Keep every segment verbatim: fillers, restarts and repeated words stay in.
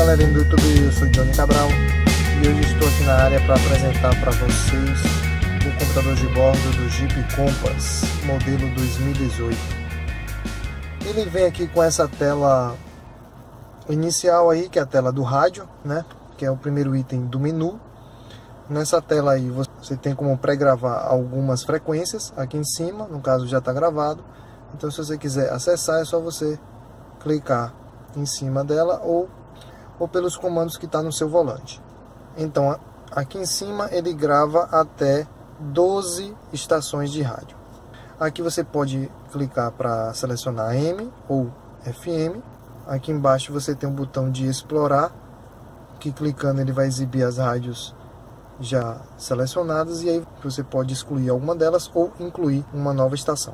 galerinha do YouTube, eu sou Johnny Cabral e hoje estou aqui na área para apresentar para vocês o computador de bordo do Jeep Compass, modelo dois mil e dezoito. Ele vem aqui com essa tela inicial aí, que é a tela do rádio, né? Que é o primeiro item do menu. Nessa tela aí você tem como pré-gravar algumas frequências aqui em cima, no caso já está gravado. Então se você quiser acessar é só você clicar em cima dela ou, ou pelos comandos que está no seu volante. Então aqui em cima ele grava até doze estações de rádio. Aqui você pode clicar para selecionar A M ou F M. Aqui embaixo você tem um botão de explorar, que clicando ele vai exibir as rádios já selecionadas, e aí você pode excluir alguma delas ou incluir uma nova estação.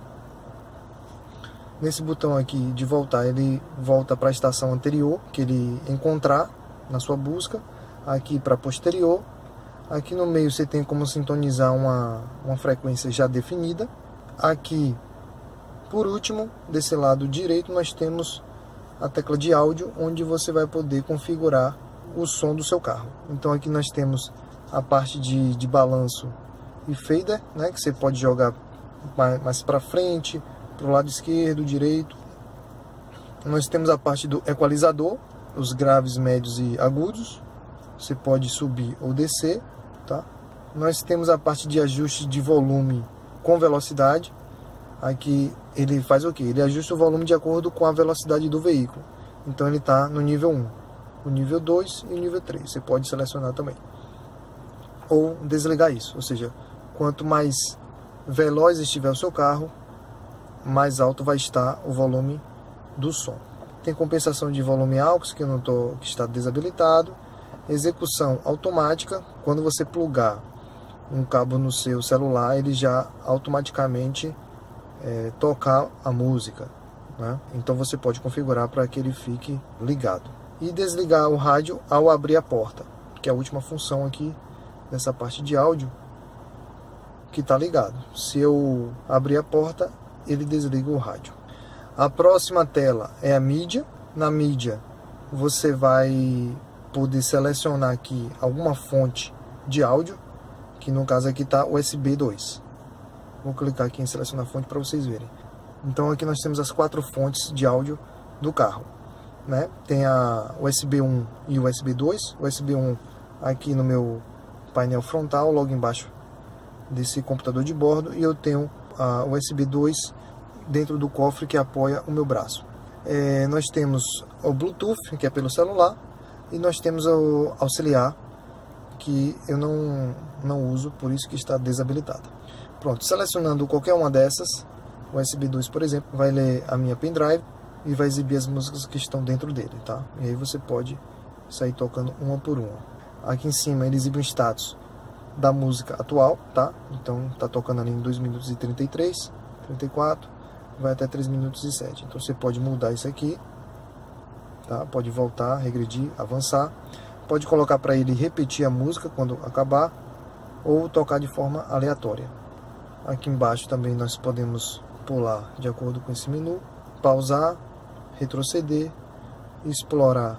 Nesse botão aqui de voltar, ele volta para a estação anterior que ele encontrar na sua busca. Aqui para posterior. Aqui no meio você tem como sintonizar uma, uma frequência já definida. Aqui, por último, desse lado direito, nós temos a tecla de áudio, onde você vai poder configurar o som do seu carro. Então aqui nós temos a parte de, de balanço e fader, né, que você pode jogar mais, mais para frente, para o lado esquerdo, direito. Nós temos a parte do equalizador, os graves, médios e agudos. Você pode subir ou descer, tá? Nós temos a parte de ajuste de volume com velocidade. Aqui ele faz o que? Ele ajusta o volume de acordo com a velocidade do veículo. Então ele está no nível um, o nível dois e o nível três. Você pode selecionar também. Ou desligar isso. Ou seja, quanto mais veloz estiver o seu carro, mais alto vai estar o volume do som. Tem compensação de volume A U X, que, eu não tô, que está desabilitado. Execução automática. Quando você plugar um cabo no seu celular, ele já automaticamente é, tocar a música, né? Então você pode configurar para que ele fique ligado. E desligar o rádio ao abrir a porta, que é a última função aqui nessa parte de áudio, que está ligado. Se eu abrir a porta, ele desliga o rádio. A próxima tela é a mídia. Na mídia você vai poder selecionar aqui alguma fonte de áudio, que no caso aqui está U S B dois. Vou clicar aqui em selecionar fonte para vocês verem. Então aqui nós temos as quatro fontes de áudio do carro, né? Tem a U S B um e U S B dois. U S B um aqui no meu painel frontal, logo embaixo desse computador de bordo, e eu tenho a U S B dois dentro do cofre que apoia o meu braço. É, nós temos o Bluetooth, que é pelo celular, e nós temos o auxiliar, que eu não, não uso, por isso que está desabilitado. Pronto, selecionando qualquer uma dessas, o U S B dois, por exemplo, vai ler a minha pendrive e vai exibir as músicas que estão dentro dele, tá? E aí você pode sair tocando uma por uma. Aqui em cima ele exibe um status da música atual, tá? Então tá tocando ali em dois minutos e trinta e três, trinta e quatro, vai até três minutos e sete. Então você pode mudar isso aqui, tá? Pode voltar, regredir, avançar. Pode colocar para ele repetir a música quando acabar, ou tocar de forma aleatória. Aqui embaixo também nós podemos pular de acordo com esse menu, pausar, retroceder, explorar.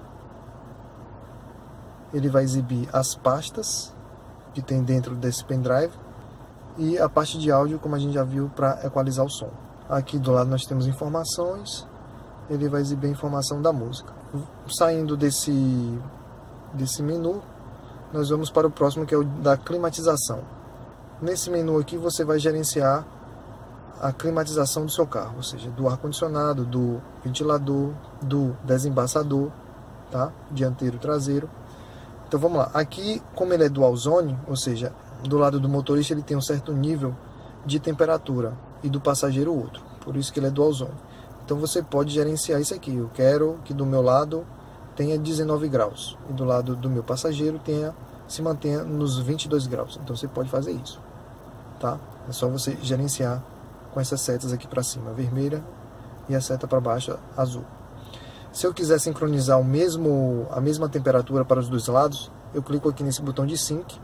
Ele vai exibir as pastas que tem dentro desse pendrive e a parte de áudio, como a gente já viu, para equalizar o som. Aqui do lado nós temos informações, ele vai exibir a informação da música. Saindo desse, desse menu, nós vamos para o próximo, que é o da climatização. Nesse menu aqui você vai gerenciar a climatização do seu carro, ou seja, do ar-condicionado, do ventilador, do desembaçador, tá? Dianteiro, traseiro. Então vamos lá, aqui como ele é dual zone, ou seja, do lado do motorista ele tem um certo nível de temperatura e do passageiro outro, por isso que ele é dual zone. Então você pode gerenciar isso aqui. Eu quero que do meu lado tenha dezenove graus e do lado do meu passageiro tenha, se mantenha nos vinte e dois graus. Então você pode fazer isso, tá? É só você gerenciar com essas setas aqui para cima, vermelha, e a seta para baixo, azul. Se eu quiser sincronizar o mesmo, a mesma temperatura para os dois lados, eu clico aqui nesse botão de Sync,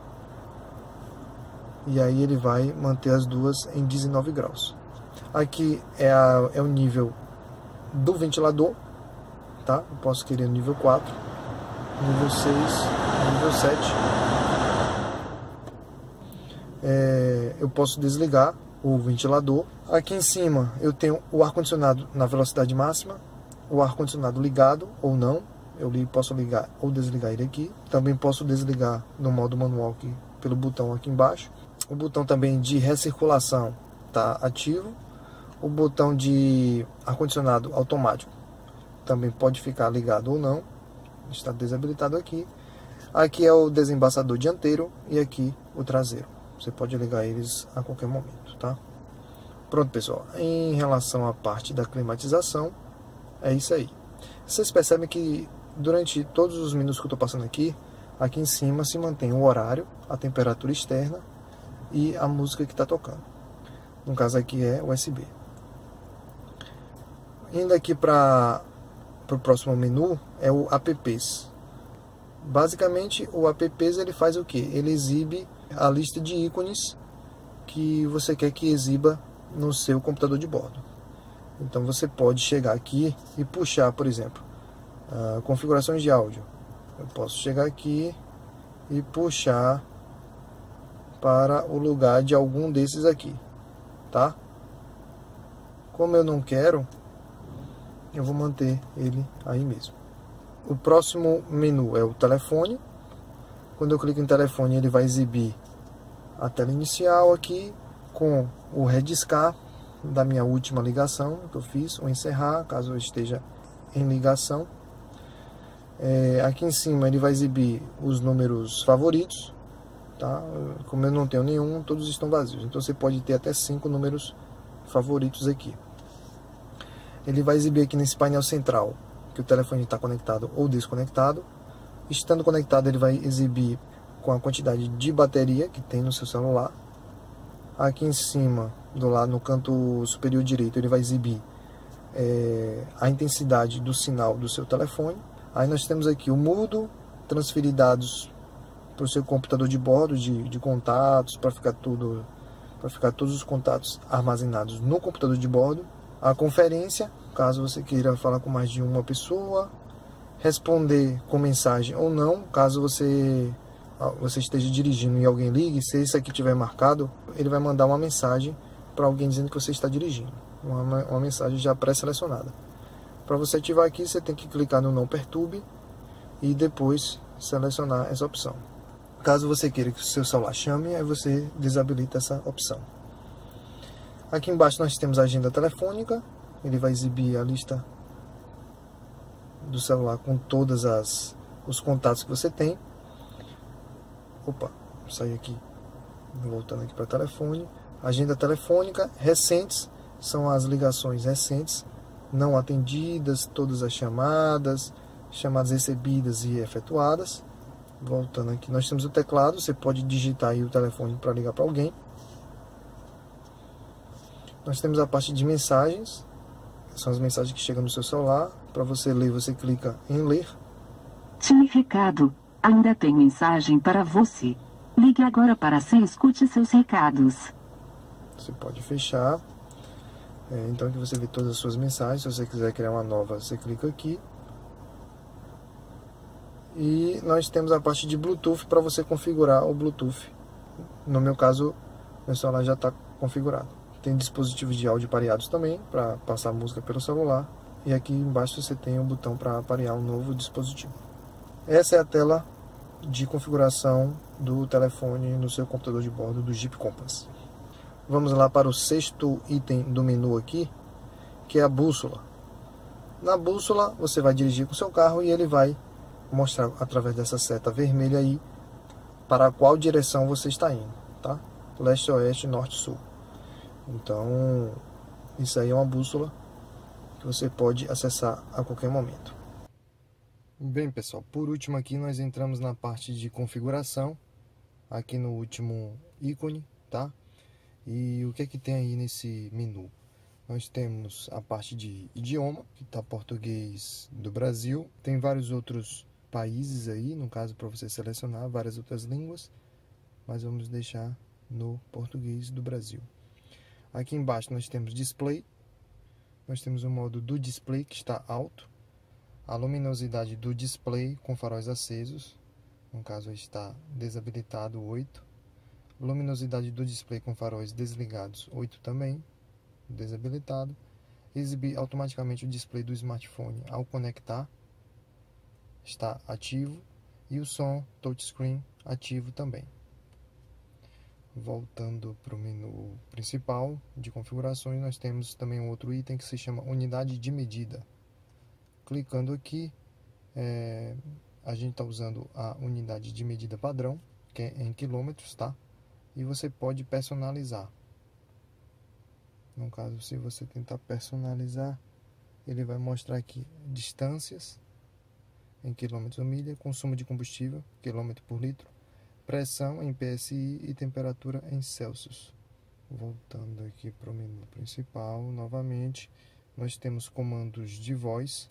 e aí ele vai manter as duas em dezenove graus. Aqui é, a, é o nível do ventilador, tá? Eu posso querer nível quatro. nível seis, nível sete. É, eu posso desligar o ventilador. Aqui em cima eu tenho o ar-condicionado na velocidade máxima, o ar-condicionado ligado ou não. Eu posso ligar ou desligar ele aqui. Também posso desligar no modo manual aqui, pelo botão aqui embaixo. O botão também de recirculação está ativo. O botão de ar-condicionado automático também pode ficar ligado ou não. Está desabilitado aqui. Aqui é o desembaçador dianteiro e aqui o traseiro. Você pode ligar eles a qualquer momento, tá? Pronto, pessoal. Em relação à parte da climatização, é isso aí. Vocês percebem que durante todos os minutos que eu estou passando aqui, aqui em cima se mantém o horário, a temperatura externa e a música que está tocando. No caso aqui é U S B. Indo aqui para o próximo menu, é o Apps. Basicamente, o Apps ele faz o que? Ele exibe a lista de ícones que você quer que exiba no seu computador de bordo. Então você pode chegar aqui e puxar, por exemplo, uh, configurações de áudio. Eu posso chegar aqui e puxar para o lugar de algum desses aqui, tá? Como eu não quero, eu vou manter ele aí mesmo. O próximo menu é o telefone. Quando eu clico em telefone, ele vai exibir a tela inicial aqui com o rediscar da minha última ligação que eu fiz, ou encerrar, caso eu esteja em ligação. É, aqui em cima ele vai exibir os números favoritos, tá? Como eu não tenho nenhum, todos estão vazios. Então você pode ter até cinco números favoritos aqui. Ele vai exibir aqui nesse painel central que o telefone está conectado ou desconectado. Estando conectado, ele vai exibir com a quantidade de bateria que tem no seu celular. Aqui em cima, do lado no canto superior direito, ele vai exibir é, a intensidade do sinal do seu telefone. Aí nós temos aqui o mudo, transferir dados para o seu computador de bordo, de, de contatos, para ficar tudo, para ficar todos os contatos armazenados no computador de bordo. A conferência, caso você queira falar com mais de uma pessoa. Responder com mensagem ou não, caso você, você esteja dirigindo e alguém ligue, se isso aqui tiver marcado, ele vai mandar uma mensagem para alguém dizendo que você está dirigindo. Uma, uma mensagem já pré-selecionada. Para você ativar aqui, você tem que clicar no não perturbe e depois selecionar essa opção. Caso você queira que o seu celular chame, aí você desabilita essa opção. Aqui embaixo nós temos a agenda telefônica. Ele vai exibir a lista do celular com todas as os contatos que você tem. Opa, saí aqui, voltando aqui para telefone. Agenda telefônica recentes são as ligações recentes, não atendidas, todas as chamadas, chamadas recebidas e efetuadas. Voltando aqui, nós temos o teclado. Você pode digitar aí o telefone para ligar para alguém. Nós temos a parte de mensagens. São as mensagens que chegam no seu celular. Para você ler, você clica em ler. Time recado. Ainda tem mensagem para você. Ligue agora para se escute seus recados. Você pode fechar. É, então aqui você vê todas as suas mensagens. Se você quiser criar uma nova, você clica aqui. E nós temos a parte de Bluetooth para você configurar o Bluetooth. No meu caso, meu celular já está configurado. Tem dispositivos de áudio pareados também, para passar música pelo celular. E aqui embaixo você tem um botão para parear um novo dispositivo. Essa é a tela de configuração do telefone no seu computador de bordo do Jeep Compass. Vamos lá para o sexto item do menu aqui, que é a bússola. Na bússola você vai dirigir com o seu carro e ele vai mostrar através dessa seta vermelha aí para qual direção você está indo, tá? Leste, oeste, norte, sul. Então, isso aí é uma bússola que você pode acessar a qualquer momento. Bem, pessoal, por último aqui nós entramos na parte de configuração, aqui no último ícone, tá? E o que é que tem aí nesse menu? Nós temos a parte de idioma, que está português do Brasil. Tem vários outros países aí, no caso para você selecionar várias outras línguas, mas vamos deixar no português do Brasil. Aqui embaixo nós temos display, nós temos o modo do display que está alto. a luminosidade do display com faróis acesos, no caso está desabilitado oito, luminosidade do display com faróis desligados oito também, desabilitado, exibir automaticamente o display do smartphone ao conectar, está ativo, e o som touchscreen ativo também. Voltando para o menu principal de configurações, nós temos também um outro item que se chama unidade de medida. Clicando aqui, é, a gente está usando a unidade de medida padrão, que é em quilômetros, tá? E você pode personalizar. No caso, se você tentar personalizar, ele vai mostrar aqui distâncias em quilômetros ou milha, consumo de combustível, quilômetro por litro, pressão em P S I e temperatura em Celsius. Voltando aqui para o menu principal, novamente, nós temos comandos de voz,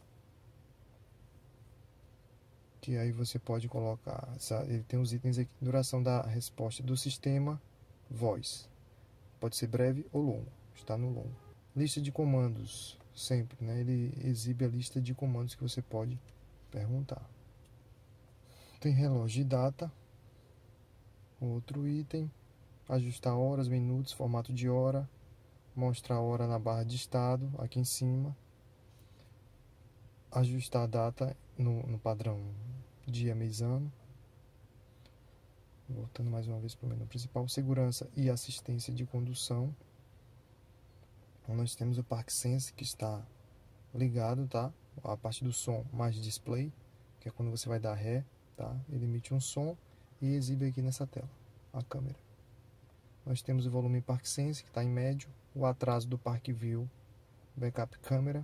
que aí você pode colocar, ele tem os itens aqui, duração da resposta do sistema, voz, pode ser breve ou longo, está no longo. Lista de comandos, sempre, né? Ele exibe a lista de comandos que você pode perguntar. Tem relógio e data, outro item, ajustar horas, minutos, formato de hora, mostrar a hora na barra de estado, aqui em cima, ajustar a data no, no padrão dia, mês, ano. Voltando mais uma vez para o menu principal, segurança e assistência de condução. Então, nós temos o Park Sense que está ligado, tá? A parte do som mais display, que é quando você vai dar ré, tá? Ele emite um som e exibe aqui nessa tela a câmera. Nós temos o volume Park Sense que está em médio, o atraso do Park View Backup Câmera,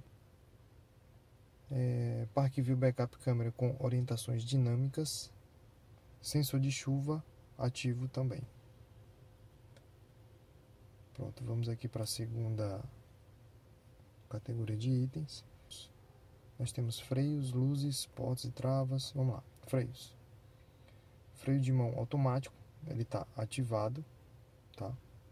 é, Park View Backup Câmera com orientações dinâmicas, sensor de chuva ativo também. Pronto, vamos aqui para a segunda categoria de itens. Nós temos freios, luzes, portas e travas. Vamos lá, freios. Freio de mão automático, ele está ativado, tá?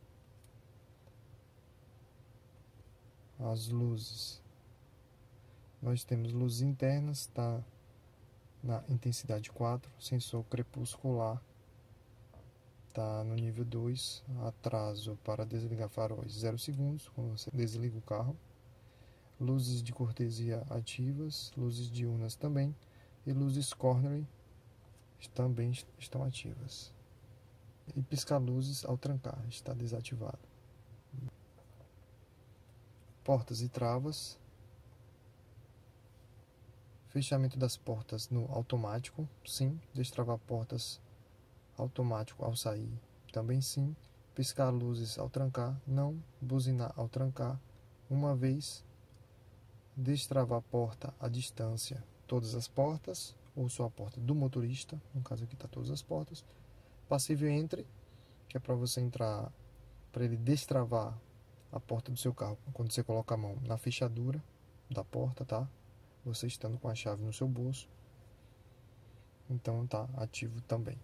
As luzes. Nós temos luzes internas, tá na intensidade quatro, sensor crepuscular, tá no nível dois, atraso para desligar faróis zero segundos, quando você desliga o carro. Luzes de cortesia ativas, luzes diurnas também, e luzes corner também estão ativas. E piscar-luzes ao trancar, está desativado. Portas e travas. Fechamento das portas no automático, sim. Destravar portas automático ao sair, também sim. Piscar luzes ao trancar, não. Buzinar ao trancar, uma vez. Destravar porta à distância, todas as portas, ou só a porta do motorista, no caso aqui está todas as portas. Passível entre, que é para você entrar, para ele destravar a porta do seu carro, quando você coloca a mão na fechadura da porta, tá? Você estando com a chave no seu bolso, então tá ativo também.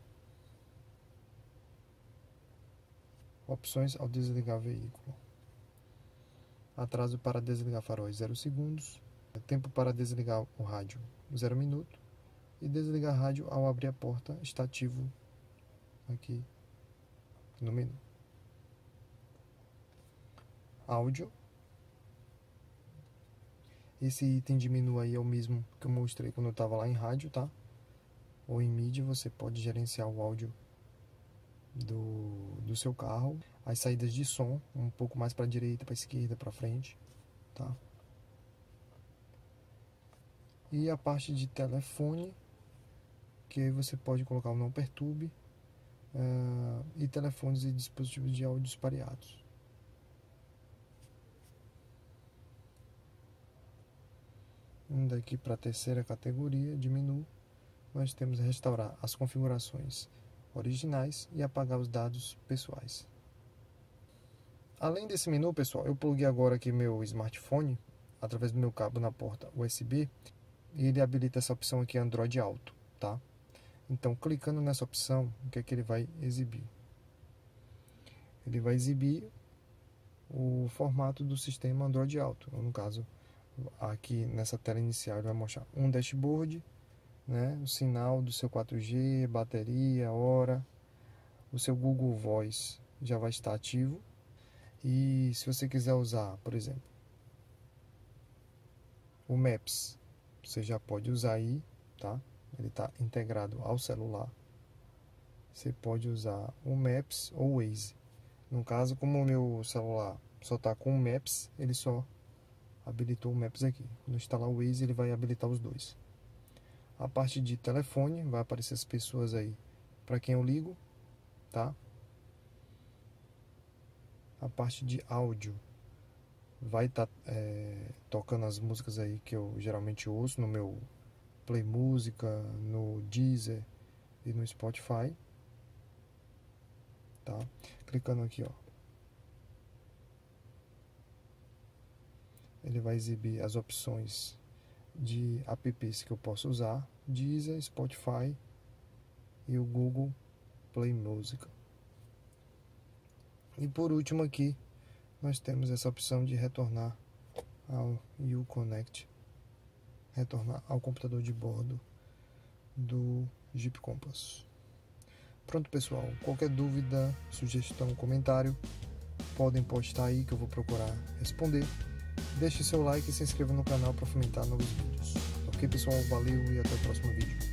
Opções ao desligar o veículo. Atraso para desligar faróis zero segundos, tempo para desligar o rádio zero minuto, e desligar rádio ao abrir a porta está ativo aqui no menu. Áudio. Esse item de menu aí é o mesmo que eu mostrei quando eu estava lá em rádio, tá? Ou em mídia, você pode gerenciar o áudio do, do seu carro. As saídas de som, um pouco mais para a direita, para a esquerda, para frente, tá? E a parte de telefone, que aí você pode colocar o não perturbe, uh, e telefones e dispositivos de áudios pareados. Indo aqui para a terceira categoria de menu, nós temos restaurar as configurações originais e apagar os dados pessoais. Além desse menu, pessoal, eu pluguei agora aqui meu smartphone através do meu cabo na porta U S B e ele habilita essa opção aqui Android Auto, tá? Então, clicando nessa opção, o que é que ele vai exibir? Ele vai exibir o formato do sistema Android Auto, no caso, aqui nessa tela inicial ele vai mostrar um dashboard, né, o sinal do seu quatro G, bateria, hora, o seu Google Voice já vai estar ativo. E se você quiser usar, por exemplo, o Maps, você já pode usar aí, tá? Ele está integrado ao celular. Você pode usar o Maps ou o Waze. No caso, como o meu celular só está com o Maps, ele só habilitou o Maps aqui. Quando instalar o Waze, ele vai habilitar os dois. A parte de telefone, vai aparecer as pessoas aí para quem eu ligo, tá? A parte de áudio vai estar tá, é, tocando as músicas aí que eu geralmente ouço no meu Play Música, no Deezer e no Spotify, tá? Clicando aqui, ó, ele vai exibir as opções de apps que eu posso usar, Deezer, Spotify e o Google Play Música. E por último aqui nós temos essa opção de retornar ao Uconnect, retornar ao computador de bordo do Jeep Compass. Pronto, pessoal, qualquer dúvida, sugestão, comentário, podem postar aí que eu vou procurar responder. Deixe seu like e se inscreva no canal para fomentar novos vídeos. Ok, pessoal? Valeu e até o próximo vídeo.